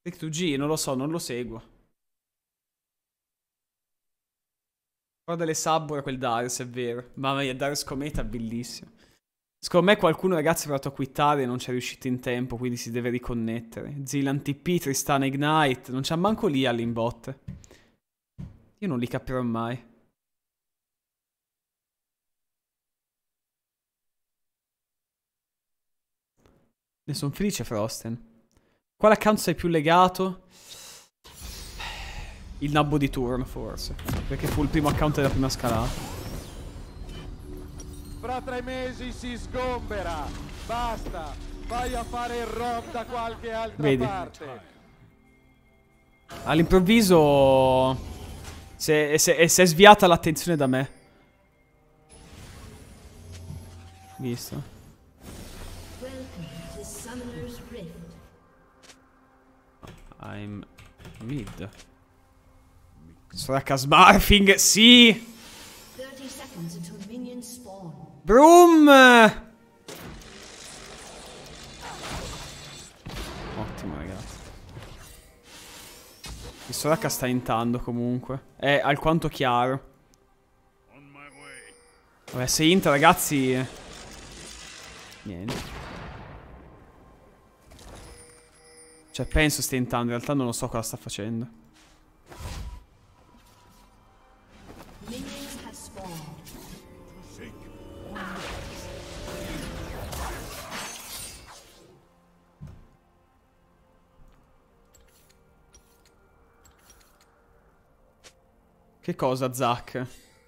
Take2G, non lo so, non lo seguo. Guarda le sub ora quel Darius, è vero. Mamma mia, Darius Cometa è bellissimo. Secondo me qualcuno, ragazzi, ha provato a quittare e non ci è riuscito in tempo, quindi si deve riconnettere. Zilan TP, Tristana Ignite, non c'è manco lì all'inbot. Io non li capirò mai. Ne sono felice, Frosten. Quale account sei più legato? Il nabbo di turno, forse. Perché fu il primo account della prima scalata. Fra 3 mesi si sgombera. Basta. Vai a fare il rock da qualche altra parte. All'improvviso si è sviata l'attenzione da me. Visto? I'm mid. Soraka Smarfing, sì! Broom! Ottimo, ragazzi. Il Soraka sta intando comunque. È alquanto chiaro. Vabbè, se int, ragazzi... Niente. Cioè, penso stia intando. In realtà non lo so cosa sta facendo. Che cosa, Zack?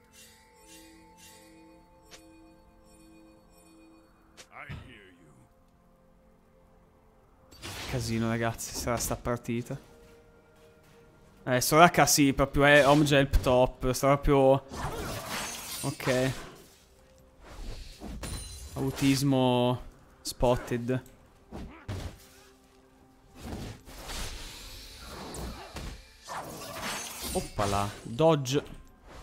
Casino, ragazzi, sarà sta partita. Soraka sì, proprio è home help top. Sta proprio... Ok. Autismo spotted. Oppala, dodge.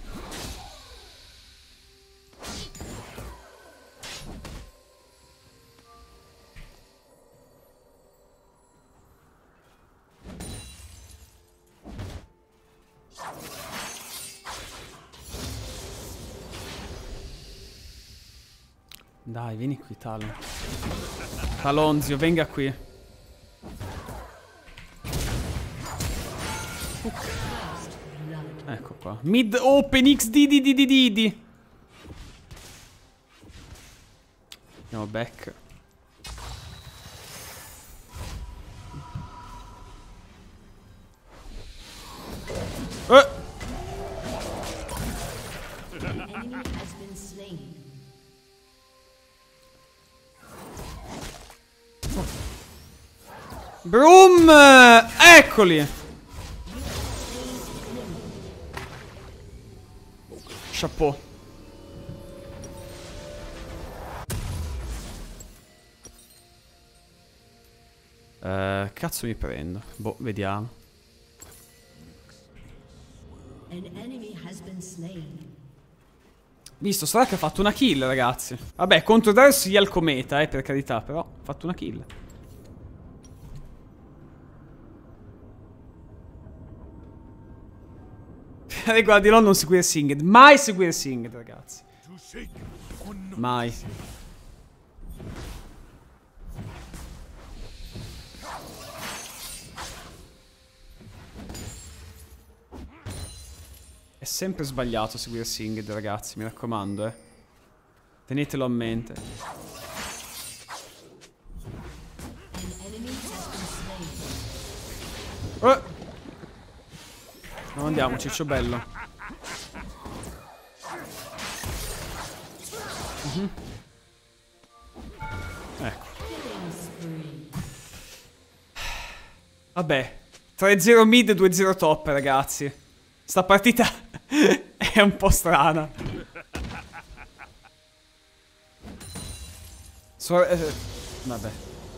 Dai, vieni qui, Talon. Talonzio, venga qui. Ecco qua. Mid open XD. Andiamo back. Broom! Eccoli! Chapeau. Cazzo mi prendo? Boh, vediamo. Visto, sarà che ha fatto una kill, ragazzi. Vabbè, contro Darius gli al cometa, per carità, però ha fatto una kill. Guardi, non seguire Singed. Mai seguire Singed, ragazzi. Mai. È sempre sbagliato seguire Singed, ragazzi, mi raccomando, tenetelo a mente. Non andiamo, ciccio bello. Ecco. Vabbè, 3-0 mid, 2-0 top, ragazzi. Sta partita è un po' strana. Vabbè.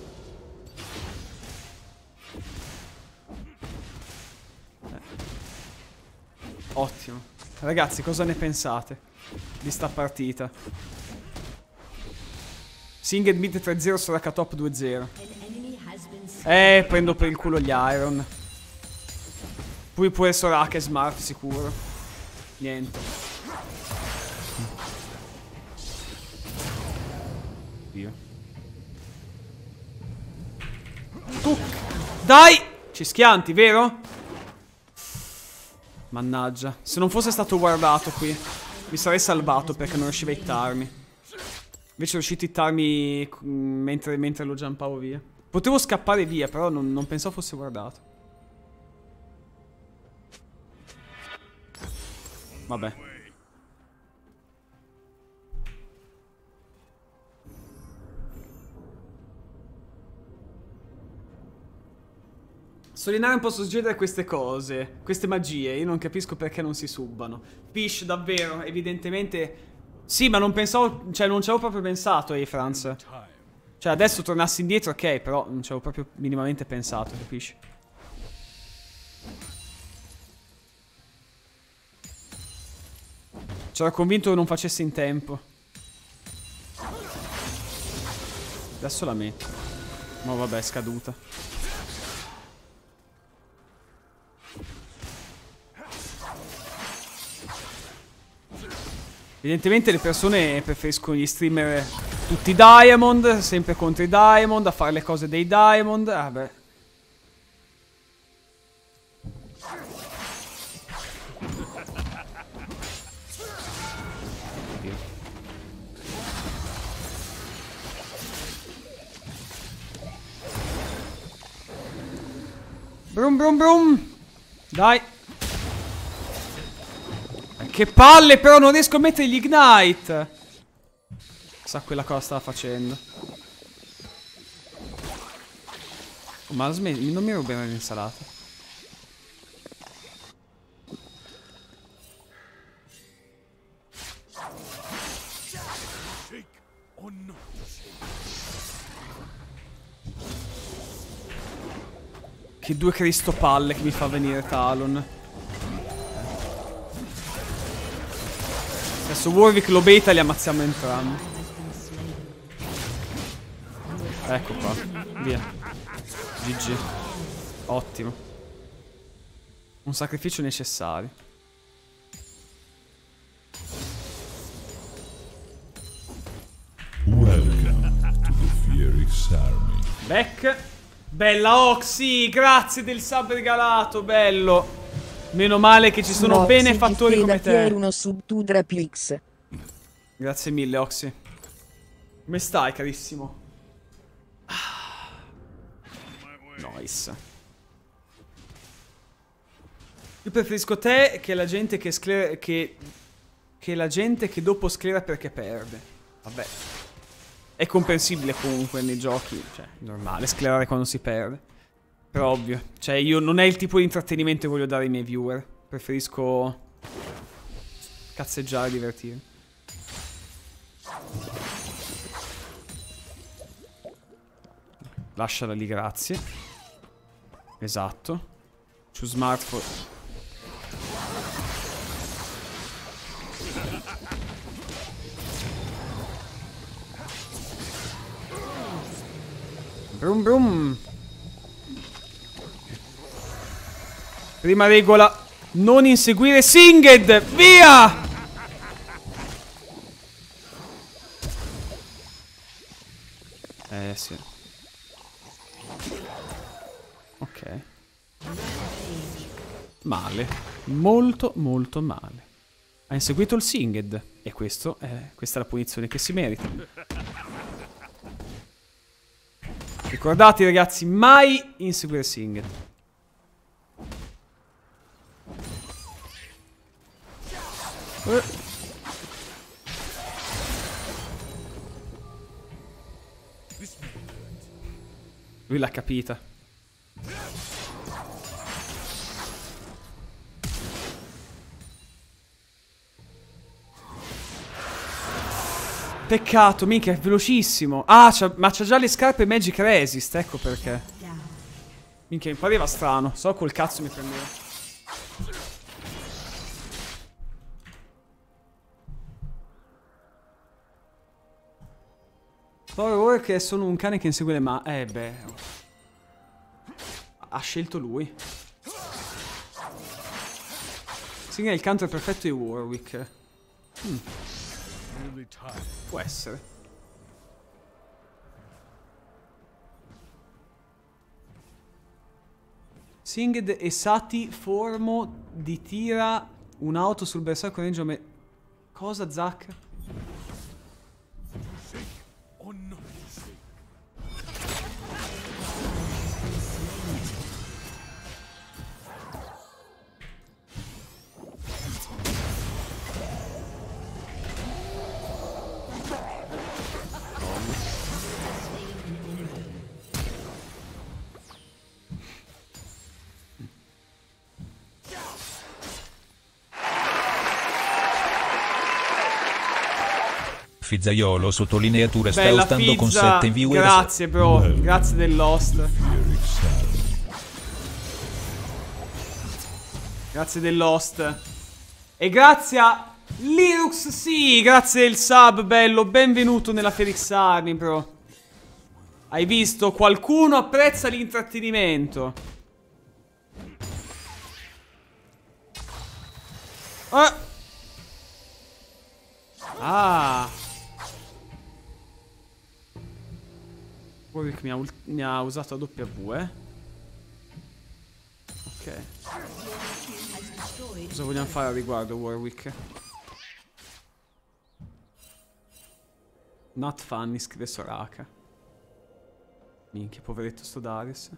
Ottimo. Ragazzi, cosa ne pensate di sta partita? Singed mid 3-0, Soraka top 2-0. Prendo per il culo gli Iron. Poi può essere Soraka smart sicuro. Niente. Dio. Dai! Ci schianti, vero? Mannaggia. Se non fosse stato guardato qui, mi sarei salvato perché non riuscivo a hittarmi. Invece è riuscito a hittarmi mentre lo jumpavo via. Potevo scappare via, però non pensavo fosse guardato. Vabbè. Solinare non posso suggerire queste cose, queste magie. Io non capisco perché non si subbano. Fish, davvero, evidentemente. Sì, ma non pensavo. Cioè, non ci avevo proprio pensato, Franz. Cioè, adesso tornassi indietro, ok, però non ci avevo proprio minimamente pensato, capisci? C'ero convinto che non facessi in tempo. Adesso la metto. Ma vabbè, è scaduta. Evidentemente le persone preferiscono gli streamer tutti Diamond, sempre contro i Diamond, a fare le cose dei Diamond. Vabbè. Brum brum brum. Dai. Che palle, però non riesco a mettere gli ignite. Sa quella cosa stava facendo. Oh, ma non mi rubano l'insalata. Che due cristopalle che mi fa venire Talon. Adesso Warwick lo beta e li ammazziamo entrambi. Ecco qua. Via. GG. Ottimo. Un sacrificio necessario. Welcome to the Fierix Army. Back. Bella Oxy, grazie del sub regalato, bello. Meno male che ci sono benefattori come te. Uno sub tu Drapix. Grazie mille, Oxy. Come stai, carissimo? Nice. Io preferisco te che la gente che sclera che la gente che dopo sclera perché perde. Vabbè. È comprensibile comunque nei giochi, cioè, normale sclerare quando si perde. Però ovvio, cioè io non è il tipo di intrattenimento che voglio dare ai miei viewer. Preferisco cazzeggiare e divertirmi. Lasciala lì, grazie. Esatto. Su smartphone. Brum brum. Prima regola, non inseguire Singed. Via! Sì. Ok. Male. Molto molto male. Ha inseguito il Singed. E questa è la punizione che si merita. Ricordate ragazzi, mai inseguire Singed. Lui l'ha capita. Peccato, minchia, è velocissimo. Ah, ma c'ha già le scarpe Magic Resist, ecco perché. Minchia, mi pareva strano. So col cazzo mi prendeva. Poi ora che sono un cane che insegue le beh. Ha scelto lui. Sigla il counter perfetto di Warwick. Può essere. Singed e Sati formo di tira un'auto sul bersaglio con range. Cosa, Zack? Fizzaiolo sottolineatura sta Bella ostando con Fizza, 7 viewer. grazie bro, grazie dell'host. Grazie dell'host. E grazie a Linux, sì, grazie del sub, bello, benvenuto nella Felix Army, bro. Hai visto? Qualcuno apprezza l'intrattenimento. Ah. Warwick mi ha usato la W, Ok. Cosa vogliamo fare a riguardo, Warwick? Not funny, scrive Soraka. Minchia, poveretto sto Darius.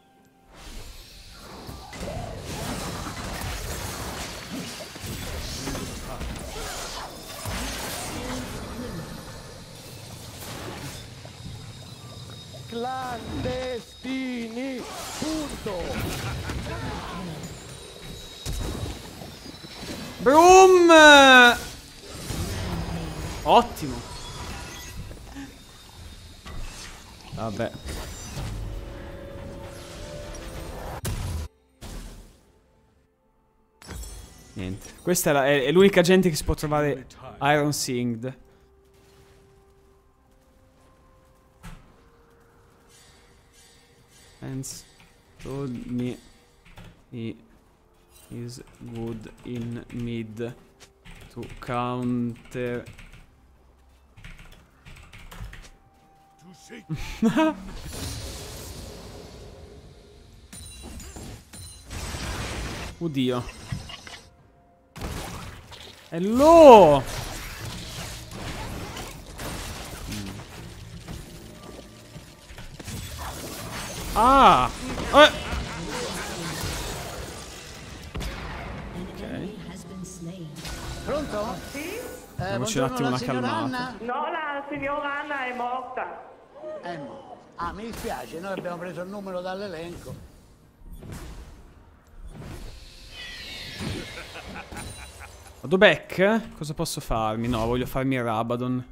Clandestini, punto. Broom! Ottimo. Vabbè. Niente. Questa è l'unica gente che si può trovare Iron Singed. Hands told me he is good in mid to counter. Oddio. Hello! Ah! Ok. Pronto? Sì? Facciamoci un attimo una calmata. No, la signora Anna è morta. Ah, mi dispiace, noi abbiamo preso il numero dall'elenco. Vado back? Cosa posso farmi? No, voglio farmi il Rabadon.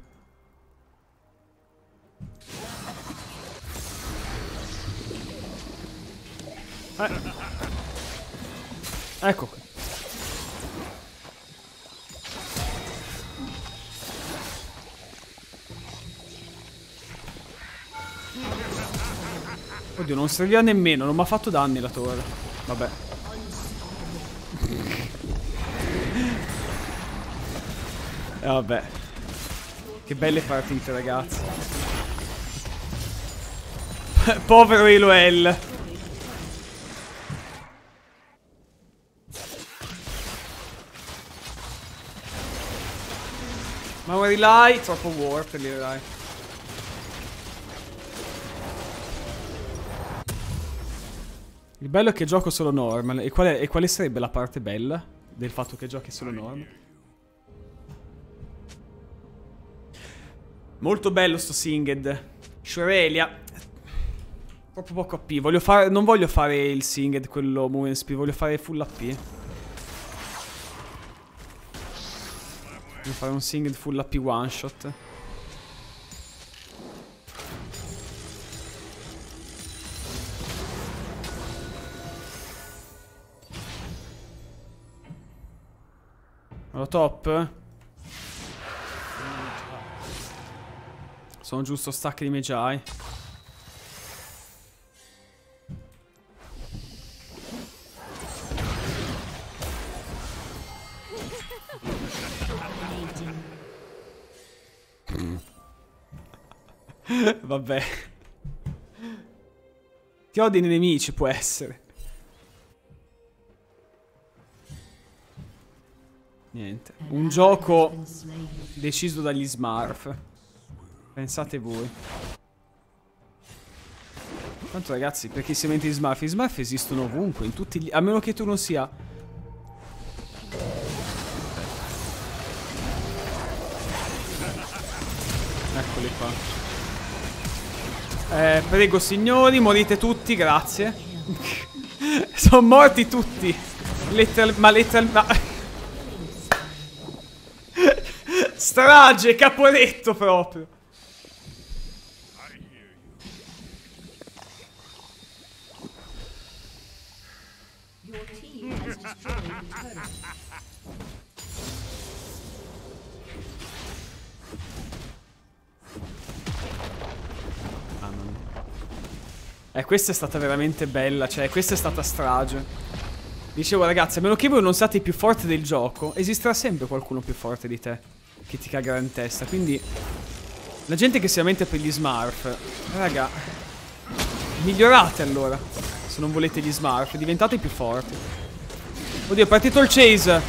Ecco qui. Oddio, non serviva nemmeno, non mi ha fatto danni la torre. Vabbè. Vabbè. Che belle partite, ragazzi. Povero Eloel. Ma Relay, troppo war per Relay. Il bello è che gioco solo normal. E quale sarebbe la parte bella del fatto che giochi solo normal? Molto bello sto Singed. Shorelia. Troppo poco AP. Non voglio fare il Singed, quello movement speed. Voglio fare full AP. Voglio fare un Singed full AP one shot. Allo top. Sono giusto stack di Magi. Vabbè. Ti odi nei nemici, può essere. Niente. Un gioco deciso dagli Smurf. Pensate voi. Tanto ragazzi, per chi si mente gli Smurf esistono ovunque, in tutti gli... A meno che tu non sia... Eccoli qua. Prego signori, morite tutti, grazie. Sono morti tutti. letteralmente... Strage, caporetto proprio. Questa è stata veramente bella, cioè questa è stata strage. Dicevo ragazzi, a meno che voi non siate i più forti del gioco, esisterà sempre qualcuno più forte di te che ti cagherà in testa. Quindi la gente che si lamenta per gli Smurf, raga, migliorate allora. Se non volete gli Smurf, diventate più forti. Oddio, è partito il chase.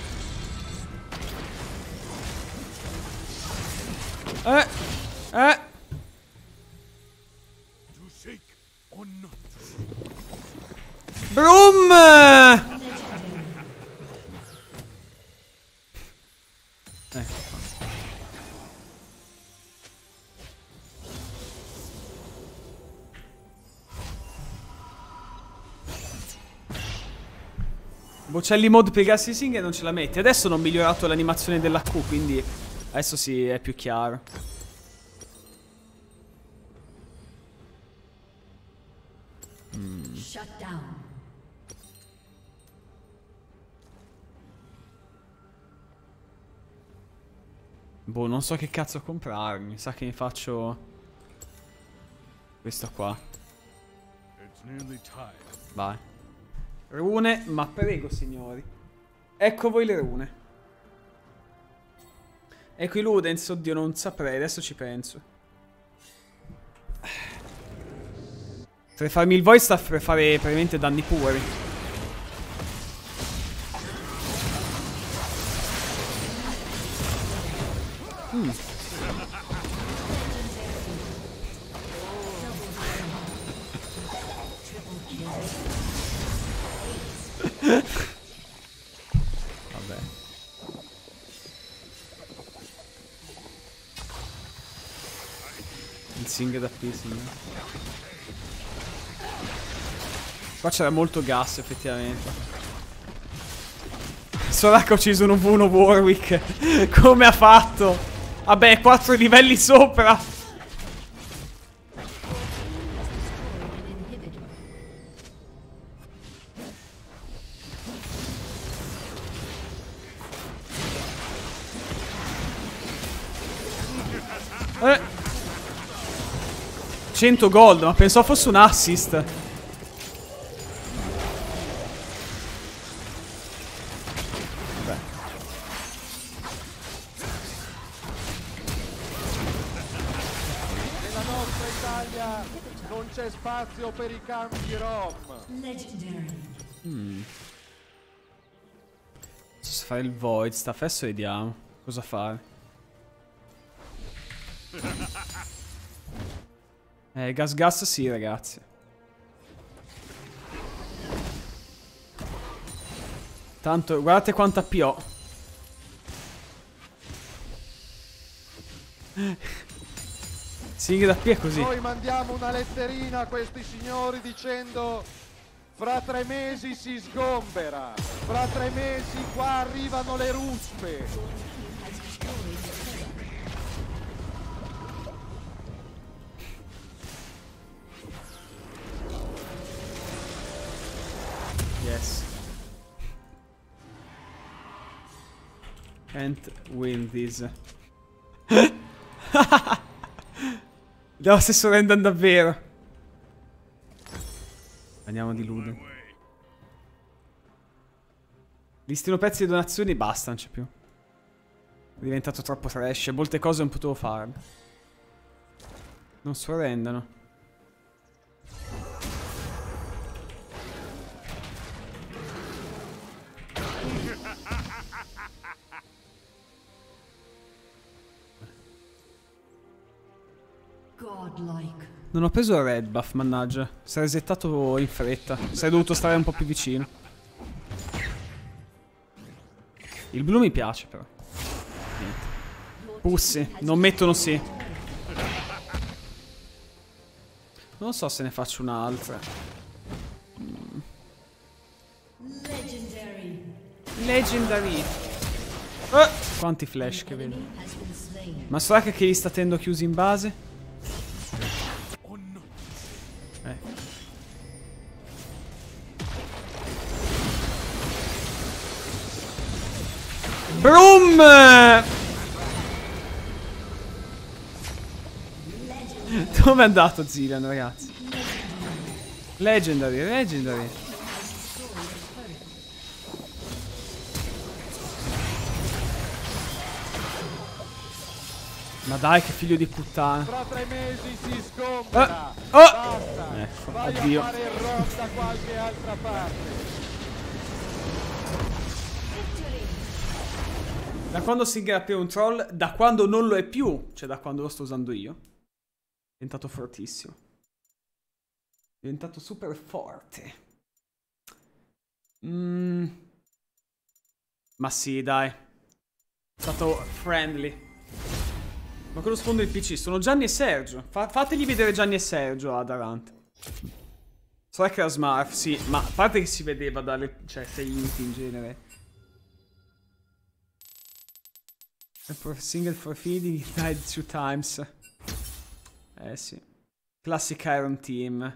Broom! Bocelli mod per i gas sing e non ce la metti. Adesso non ho migliorato l'animazione della Q, quindi adesso sì, è più chiaro. Shut down. Boh, non so che cazzo comprarmi. Sa che mi faccio questo qua. Vai. Rune, ma prego signori. Ecco voi le rune. Ecco i Ludens, oddio non saprei, adesso ci penso. Per farmi il voice staff per fare praticamente danni puri. Vabbè. Il sing da piercing. Qua c'era molto gas effettivamente. Soraka ha ucciso un V1 Warwick. Come ha fatto? Vabbè, 4 livelli sopra. Eh. 100 gold, ma pensavo fosse un assist. Non c'è spazio per i campi ROM. Se fare il void staff, adesso vediamo cosa fare. Gas sì ragazzi. Tanto guardate quanta AP ho. Sì, da P è così. Noi mandiamo una letterina a questi signori dicendo: fra 3 mesi si sgombera, fra 3 mesi qua arrivano le ruspe. Yes. Can't win this. Andiamo stesso random davvero. Andiamo di Luden. Listino pezzi di donazioni, basta, non c'è più. È diventato troppo trash, molte cose non potevo farle. Non sorrendano. Non ho preso il red buff, mannaggia. Si è resettato in fretta. Sarei dovuto stare un po' più vicino. Il blu mi piace però. Niente. Pussy. Non mettono sì. Non so se ne faccio un'altra. Legendary. Quanti flash che vedo. Ma sarà che li sta tenendo chiusi in base? Brum! Dove è andato Zilean, ragazzi? Legendary, legendary. Ma dai, che figlio di puttana. Fra 3 mesi si sgombera. Basta. Ecco, Vai addio. a fare il rock da qualche altra parte. Da quando Singer è più un troll? Da quando non lo è più. Cioè da quando lo sto usando io. È diventato fortissimo. È diventato super forte. Ma sì, dai. È stato friendly. Ma quello sfondo del PC sono Gianni e Sergio. Fategli vedere Gianni e Sergio ad Arant. So che era smart, sì. Ma a parte che si vedeva dalle... Cioè, sei inti in genere. For single for feeding, he died 2 times. Eh sì. Classic Iron Team.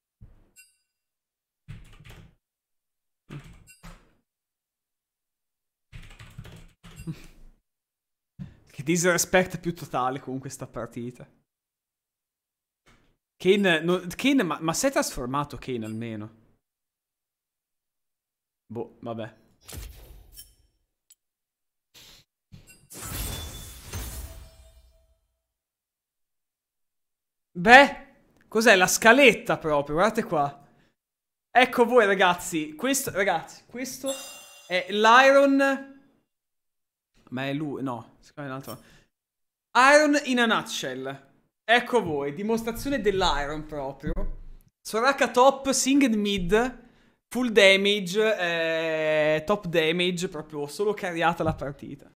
Che disrespect più totale comunque sta partita. Kane, no, Kane ma si è trasformato Kane almeno? Boh, vabbè. Beh, cos'è la scaletta proprio? Guardate qua. Ecco voi ragazzi, questo è l'Iron. Ma è lui, no, secondo me è un altro. Iron in a nutshell. Ecco voi, dimostrazione dell'Iron proprio. Soraka top, Singed mid, full damage, top damage, proprio solo carriata la partita.